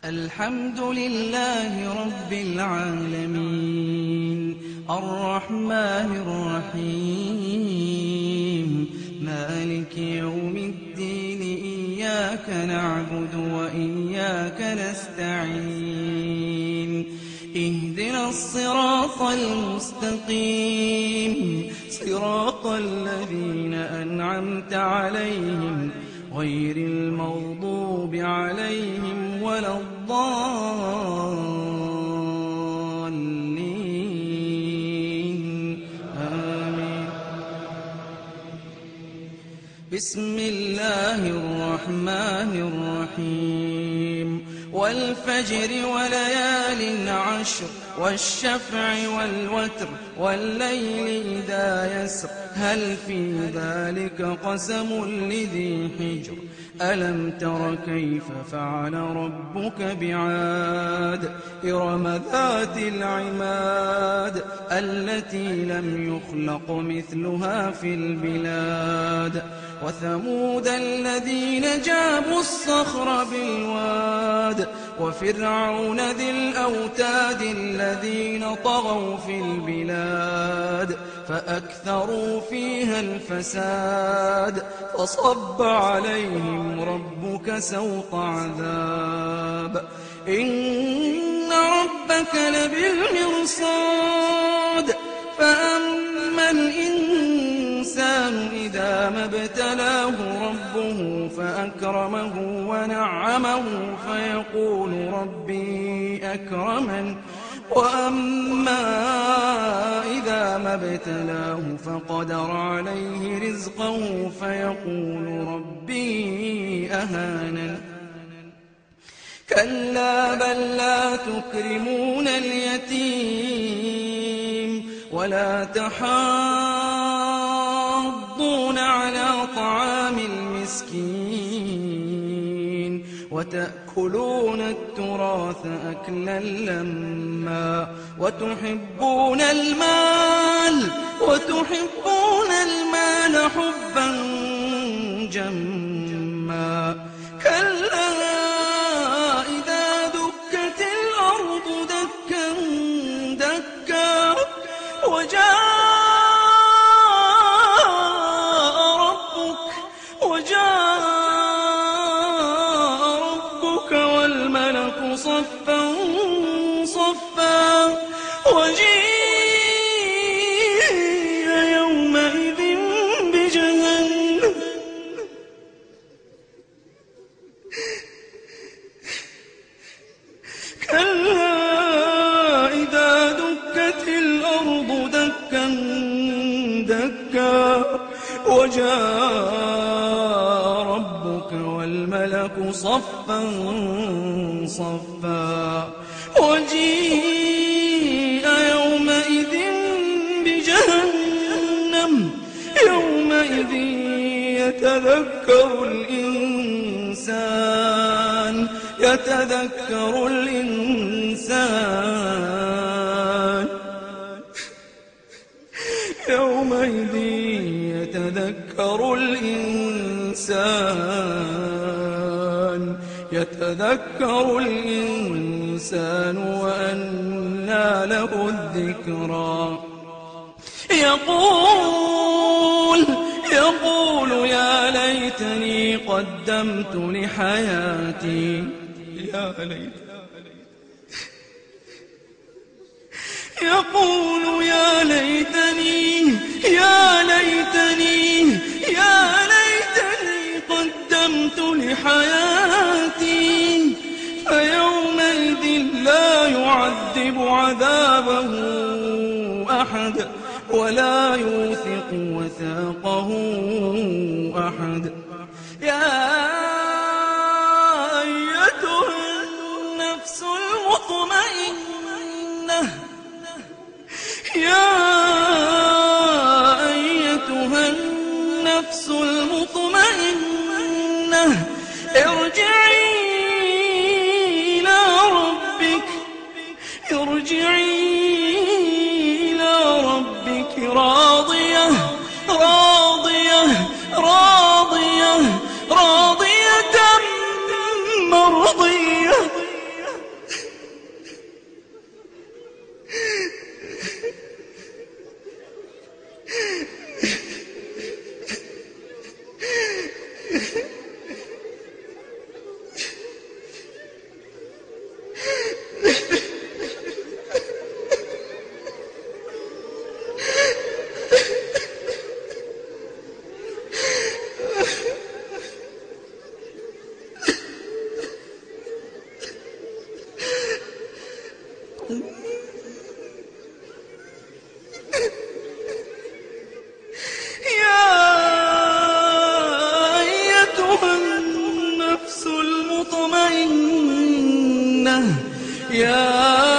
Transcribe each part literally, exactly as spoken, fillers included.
الحمد لله رب العالمين الرحمن الرحيم مالك يوم الدين إياك نعبد وإياك نستعين اهدنا الصراط المستقيم صراط الذين أنعمت عليهم غير المغضوب عليهم ولا الضالين آمين. بسم الله الرحمن الرحيم والفجر وليال عشر والشفع والوتر والليل إذا يسر هل في ذلك قسم لذي حجر ألم تر كيف فعل ربك بعاد إرم ذات العماد التي لم يخلق مثلها في البلاد وثمود الذين جابوا الصخر بالواد وفرعون ذي الأوتاد الذين طغوا في البلاد فأكثروا فيها الفساد فصب عليهم ربك سوط عذاب إن ربك لبالمرصاد فأما الإنسان إذا ما ابتلاه ربه فأكرمه ونعمه فيقول ربي أكرمن وأما إذا ما ابتلاه فقدر عليه رزقه فيقول ربي أهانن كلا بل لا تكرمون اليتيم ولا تحاضون على طعام المسكين وتأكلون التراث أكلا لما وتحبون المال وتحبون المال حبا جما كلا إذا دكت الأرض دكا دكا وجاء ربك وجاء ربك والملك صفا صفا وجيء يومئذ بجهنم كلا إذا دكت الأرض دكا دكا وجاء ربك والملك صفا صفا وجيء يومئذ بجهنم يومئذ يتذكر الإنسان يتذكر الإنسان يومئذ يتذكر الإنسان يتذكر الإنسان وأنى له الذكرى يقول يقول يا ليتني قدمت لحياتي يا ليت يقول يا ليتني يا ليتني يا ليتني قدمت لحياتي فيومئذ لا يعذب عذابه أحد ولا يوثق وثاقه أحد يا أيتها النفس المطمئنة يا أيتها النفس المطمئنة ارجعي إلى ربك ارجعي إلى ربك راضية راضية راضية راضية مرضية يا أيتها النفس المطمئنة يا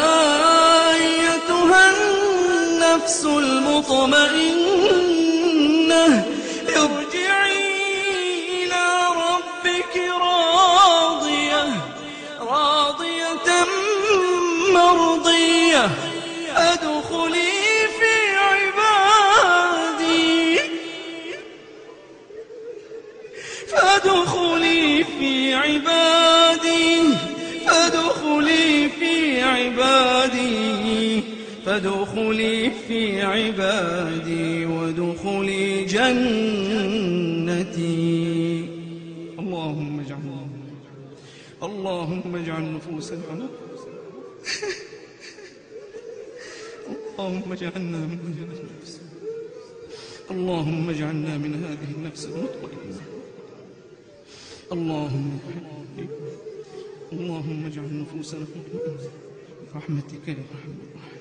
أيتها النفس المطمئنة ارجعي إلى ربك راضية راضية مرضية فادخلي في عبادي فادخلي في عبادي فادخلي في عبادي فادخلي في عبادي وادخلي جنتي. اللهم اجعلنا اللهم اجعل نفوسنا اللهم اجعلنا من هذه النفس اللهم اجعلنا من هذه النفس المطمئنة. اللهم اللهم اجعل نفوسنا مطمئنة برحمتك يا ارحم الراحمين.